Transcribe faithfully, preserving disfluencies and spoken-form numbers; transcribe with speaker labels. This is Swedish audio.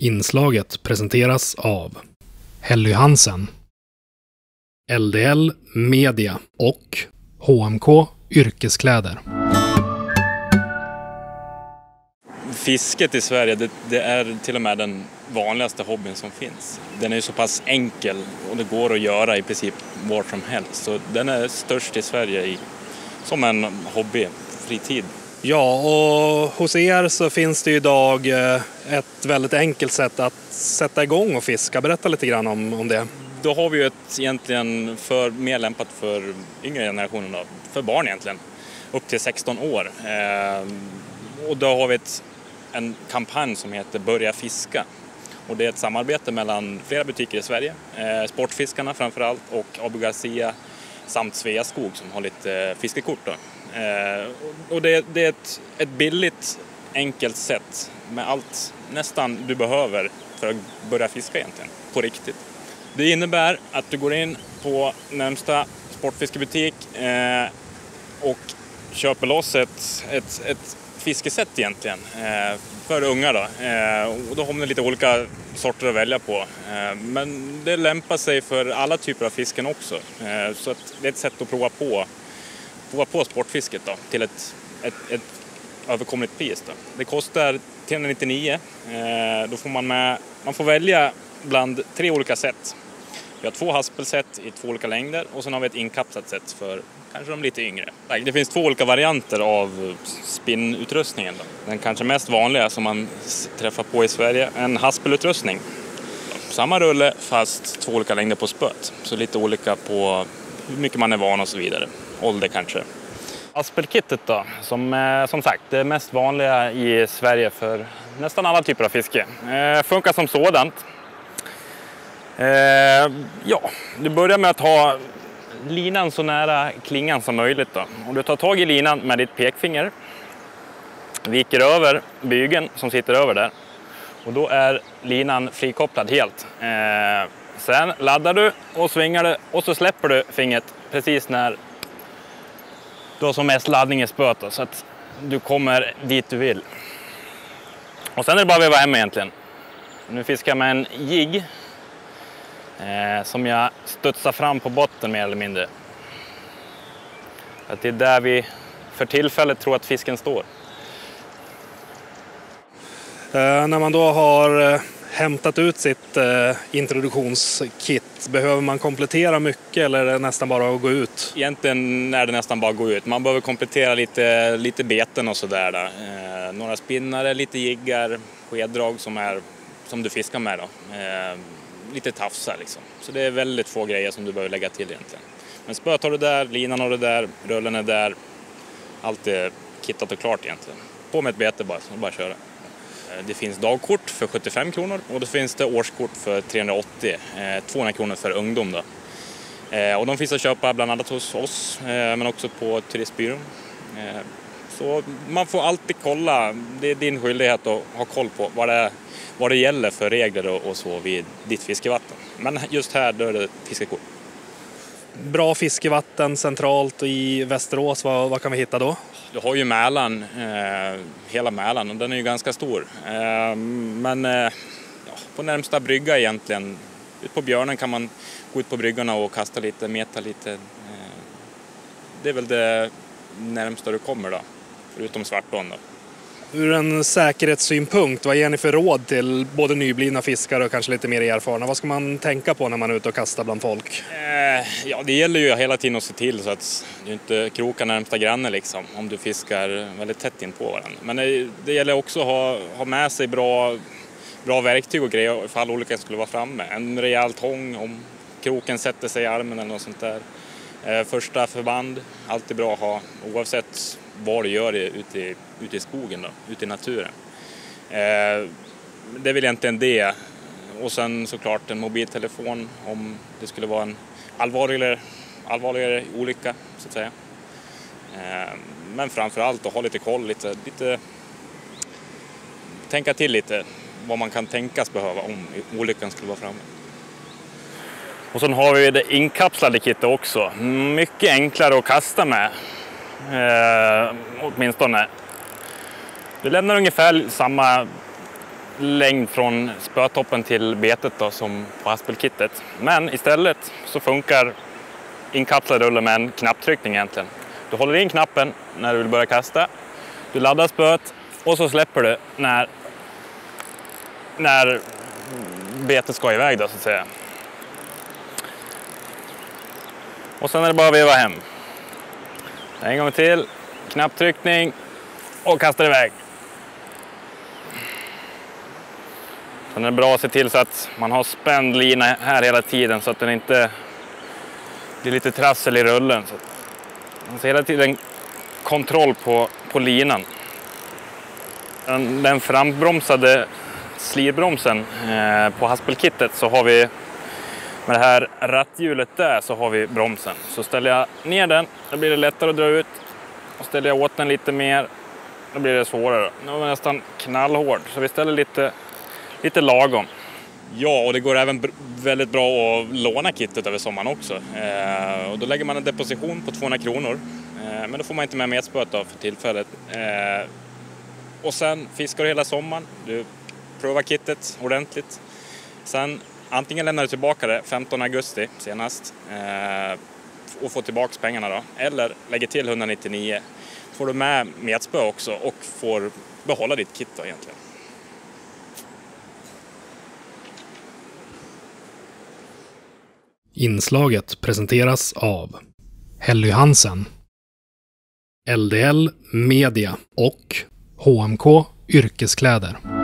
Speaker 1: Inslaget presenteras av Helly Hansen, L D L Media och H M K Yrkeskläder.
Speaker 2: Fisket i Sverige, det, det är till och med den vanligaste hobbyn som finns. Den är ju så pass enkel och det går att göra i princip var som helst. Så den är störst i Sverige i, som en hobby, fritid.
Speaker 1: Ja, och hos er så finns det idag ett väldigt enkelt sätt att sätta igång och fiska. Berätta lite grann om, om det.
Speaker 2: Då har vi ju ett egentligen för, mer lämpat för yngre generationen, då, för barn egentligen, upp till sexton år. Eh, och då har vi ett, en kampanj som heter Börja fiska. Och det är ett samarbete mellan flera butiker i Sverige, eh, Sportfiskarna framförallt och Abu Garcia samt Sveaskog som har lite fiskekort då. Eh, och det, det är ett, ett billigt, enkelt sätt med allt nästan du behöver för att börja fiska egentligen, på riktigt. Det innebär att du går in på närmsta sportfiskebutik eh, och köper loss ett, ett, ett fiskesätt egentligen eh, för unga då. Eh, och då har man lite olika sorter att välja på. Eh, men det lämpar sig för alla typer av fisken också. Eh, så att det är ett sätt att prova på, prova på sportfisket då, till ett, ett, ett överkomligt pris då. Det kostar trehundranittionio. Eh, då får man med, man får välja bland tre olika sätt. Vi har två haspelsätt i två olika längder och sen har vi ett inkapslat sätt för kanske de lite yngre. Det finns två olika varianter av spinnutrustningen. Den kanske mest vanliga som man träffar på i Sverige, en haspelutrustning. Samma rulle fast två olika längder på spöt. Så lite olika på hur mycket man är van och så vidare. Ålder kanske. Haspelkittet då, som, som sagt det är mest vanliga i Sverige för nästan alla typer av fiske. Eh, funkar som sådant. Eh, ja, du börjar med att ha linan så nära klingan som möjligt då. Och du tar tag i linan med ditt pekfinger, viker över bygeln som sitter över där. Och då är linan frikopplad helt. Eh, sen laddar du och svingar det och så släpper du fingret precis när du har som mest laddning i spöet då, så att du kommer dit du vill. Och sen är det bara att veva hem egentligen. Nu fiskar jag med en jigg. Eh, som jag studsar fram på botten mer eller mindre. Att det är där vi för tillfället tror att fisken står.
Speaker 1: Eh, när man då har eh, hämtat ut sitt eh, introduktionskit, behöver man komplettera mycket eller är det nästan bara att gå ut?
Speaker 2: Egentligen är det nästan bara att gå ut. Man behöver komplettera lite, lite beten och sådär. Eh, några spinnare, lite jiggar, skeddrag som, är, som du fiskar med då. Eh, lite tafsar liksom. Så det är väldigt få grejer som du behöver lägga till egentligen. Men spöt har du där, linan har du där, rullen är där. Allt är kittat och klart egentligen. På med ett bete bara, så bara köra. Det finns dagkort för sjuttiofem kronor och det finns det årskort för trehundraåttio, tvåhundra kronor för ungdom då. Och de finns att köpa bland annat hos oss, men också på turistbyrån. Så man får alltid kolla, det är din skyldighet att ha koll på vad det, vad det gäller för regler och, och så vid ditt fiskevatten. Men just här då är det fiskekort.
Speaker 1: Bra fiskevatten centralt i Västerås, vad, vad kan vi hitta då?
Speaker 2: Du har ju Mälaren, eh, hela Mälaren, och den är ju ganska stor. Eh, men eh, ja, på närmsta brygga egentligen, ut på Björnen kan man gå ut på bryggorna och kasta lite, meta lite. Eh, det är väl det närmsta du kommer då, förutom Svartån då.
Speaker 1: Ur en säkerhetssynpunkt, vad ger ni för råd till både nyblivna fiskare och kanske lite mer erfarna? Vad ska man tänka på när man är ute och kastar bland folk?
Speaker 2: Eh, ja, det gäller ju hela tiden att se till så att du inte krokar närmsta granne liksom, om du fiskar väldigt tätt in på varandra. Men det, det gäller också att ha, ha med sig bra, bra verktyg och grejer ifall olyckan skulle vara framme. En rejäl tång om kroken sätter sig i armen eller något sånt där. Eh, första förband, alltid bra att ha oavsett vad du gör ute i, ute i skogen då, ute i naturen. Eh, det är väl egentligen det. Och sen såklart en mobiltelefon om det skulle vara en allvarligare, allvarligare olycka så att säga. Eh, men framförallt att ha lite koll, lite, lite tänka till lite vad man kan tänkas behöva om olyckan skulle vara framme. Och sen har vi det inkapslade kittet också. Mycket enklare att kasta med. Eh, åtminstone. Det lämnar ungefär samma längd från spötoppen till betet då, som på haspelkittet. Men istället så funkar inkapslad rulle med en knapptryckning egentligen. Du håller in knappen när du vill börja kasta. Du laddar spöet och så släpper du när, när betet ska iväg då, så att säga. Och sen är det bara att veva hem. En gång till, knapptryckning och kastar iväg. Sen är det bra att se till så att man har spänd lina här hela tiden så att den inte blir lite trassel i rullen. Så man ser hela tiden kontroll på, på linan. Den, den frambromsade slirbromsen eh, på haspelkittet, så har vi med det här ratthjulet där, så har vi bromsen. Så ställer jag ner den, då blir det lättare att dra ut. Och ställer jag åt den lite mer, då blir det svårare. Nu är den nästan knallhård, så vi ställer lite, lite lagom. Ja, och det går även väldigt bra att låna kittet över sommaren också. Eh, och då lägger man en deposition på tvåhundra kronor. Eh, men då får man inte med metspöet för tillfället. Eh, och sen fiskar du hela sommaren. Du provar kittet ordentligt. Sen antingen lämnar du tillbaka det femtonde augusti senast. Eh, och får tillbaka pengarna då. Eller lägger till etthundranittionio. Får du med metspö också och får behålla ditt kit då egentligen.
Speaker 1: Inslaget presenteras av Helly Hansen, L D L Media och H M K Yrkeskläder.